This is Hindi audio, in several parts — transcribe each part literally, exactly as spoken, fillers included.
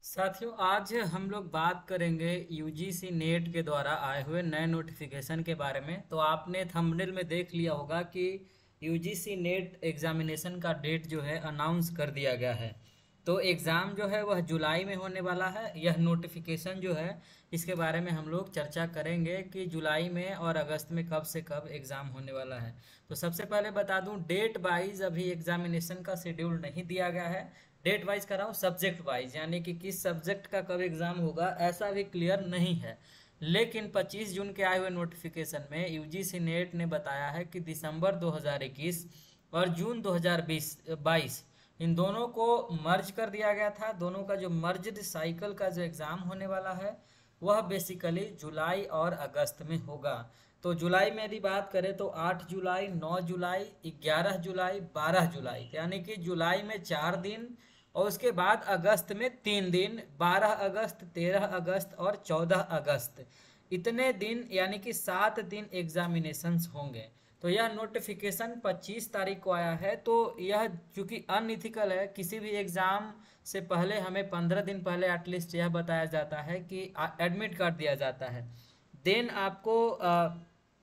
साथियों, आज हम लोग बात करेंगे यूजीसी नेट के द्वारा आए हुए नए नोटिफिकेशन के बारे में। तो आपने थंबनेल में देख लिया होगा कि यूजीसी नेट एग्जामिनेशन का डेट जो है अनाउंस कर दिया गया है। तो एग्ज़ाम जो है वह जुलाई में होने वाला है। यह नोटिफिकेशन जो है इसके बारे में हम लोग चर्चा करेंगे कि जुलाई में और अगस्त में कब से कब एग्ज़ाम होने वाला है। तो सबसे पहले बता दूं, डेट वाइज अभी एग्जामिनेशन का शेड्यूल नहीं दिया गया है। डेट वाइज कर रहा हूँ, सब्जेक्ट वाइज, यानी कि किस सब्जेक्ट का कब एग्ज़ाम होगा ऐसा भी क्लियर नहीं है। लेकिन पच्चीस जून के आए हुए नोटिफिकेशन में यूजीसी नेट ने बताया है कि दिसंबर दो हज़ार इक्कीस और जून दो हज़ार बाईस इन दोनों को मर्ज कर दिया गया था। दोनों का जो मर्ज्ड साइकिल का जो एग्ज़ाम होने वाला है वह बेसिकली जुलाई और अगस्त में होगा। तो जुलाई में यदि बात करें तो आठ जुलाई, नौ जुलाई, ग्यारह जुलाई, बारह जुलाई, यानी कि जुलाई में चार दिन और उसके बाद अगस्त में तीन दिन, बारह अगस्त, तेरह अगस्त और चौदह अगस्त, इतने दिन यानी कि सात दिन एग्जामिनेशंस होंगे। तो यह नोटिफिकेशन पच्चीस तारीख को आया है। तो यह चूंकि अनइथिकल है, किसी भी एग्ज़ाम से पहले हमें पंद्रह दिन पहले एटलीस्ट यह बताया जाता है कि एडमिट कार्ड दिया जाता है। देन आपको अ,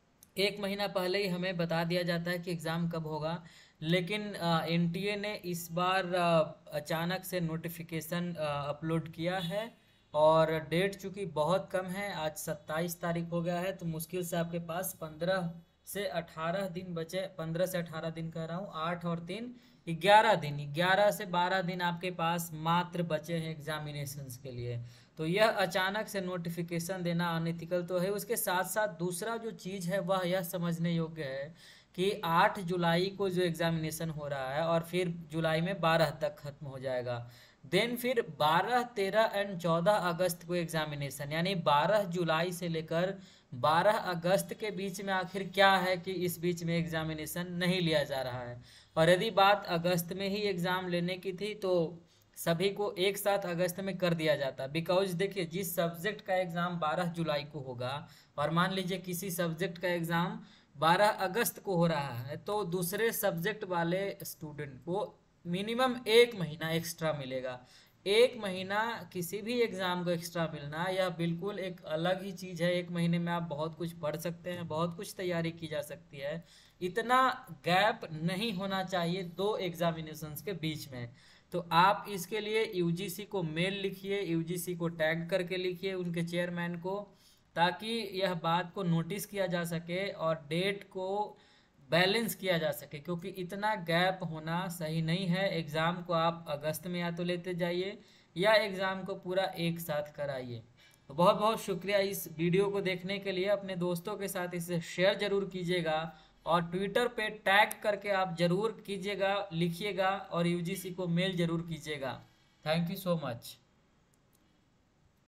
एक महीना पहले ही हमें बता दिया जाता है कि एग्ज़ाम कब होगा। लेकिन एनटीए ने इस बार अ, अचानक से नोटिफिकेशन अपलोड किया है और डेट चूंकि बहुत कम है, आज सत्ताईस तारीख हो गया है, तो मुश्किल से आपके पास पंद्रह से अठारह दिन बचे। पंद्रह से अठारह दिन कह रहा हूँ, आठ और तीन ग्यारह दिन, ग्यारह से बारह दिन आपके पास मात्र बचे हैं एग्जामिनेशंस के लिए। तो यह अचानक से नोटिफिकेशन देना अनइथिकल तो है। उसके साथ साथ दूसरा जो चीज़ है वह यह समझने योग्य है कि आठ जुलाई को जो एग्जामिनेशन हो रहा है और फिर जुलाई में बारह तक खत्म हो जाएगा। देन फिर बारह, तेरह एंड चौदह अगस्त को एग्जामिनेशन, यानी बारह जुलाई से लेकर बारह अगस्त के बीच में आखिर क्या है कि इस बीच में एग्जामिनेशन नहीं लिया जा रहा है। और यदि बात अगस्त में ही एग्ज़ाम लेने की थी तो सभी को एक साथ अगस्त में कर दिया जाता। बिकॉज देखिए, जिस सब्जेक्ट का एग्ज़ाम बारह जुलाई को होगा और मान लीजिए किसी सब्जेक्ट का एग्ज़ाम बारह अगस्त को हो रहा है, तो दूसरे सब्जेक्ट वाले स्टूडेंट को मिनिमम एक महीना एक्स्ट्रा मिलेगा। एक महीना किसी भी एग्ज़ाम को एक्स्ट्रा मिलना यह बिल्कुल एक अलग ही चीज़ है। एक महीने में आप बहुत कुछ पढ़ सकते हैं, बहुत कुछ तैयारी की जा सकती है। इतना गैप नहीं होना चाहिए दो एग्जामिनेशंस के बीच में। तो आप इसके लिए यूजीसी को मेल लिखिए, यूजीसी को टैग करके लिखिए उनके चेयरमैन को, ताकि यह बात को नोटिस किया जा सके और डेट को बैलेंस किया जा सके। क्योंकि इतना गैप होना सही नहीं है। एग्ज़ाम को आप अगस्त में या तो लेते जाइए या एग्ज़ाम को पूरा एक साथ कराइए। तो बहुत बहुत शुक्रिया इस वीडियो को देखने के लिए। अपने दोस्तों के साथ इसे शेयर ज़रूर कीजिएगा और ट्विटर पे टैग करके आप ज़रूर कीजिएगा, लिखिएगा और यूजीसी को मेल ज़रूर कीजिएगा। Thank you so much.